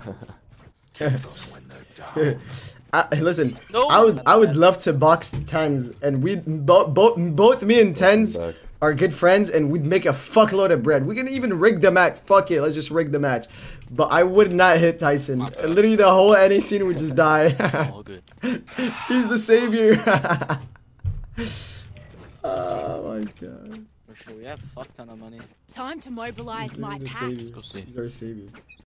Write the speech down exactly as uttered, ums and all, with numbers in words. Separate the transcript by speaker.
Speaker 1: uh, listen,
Speaker 2: No.
Speaker 1: I would I would love to box Tenz, and we both both both me and Tenz are good friends, and we'd make a fuckload of bread. We can even rig the match. Fuck it, let's just rig the match. But I would not hit Tyson. Literally, the whole N A scene would just die.
Speaker 2: All good.
Speaker 1: He's the savior. Oh my god.
Speaker 3: For sure, we have a fuck ton of money.
Speaker 4: Time to mobilize
Speaker 1: He's
Speaker 4: my
Speaker 1: literally the
Speaker 4: pack.
Speaker 1: savior.
Speaker 2: Let's go see.
Speaker 1: He's our savior.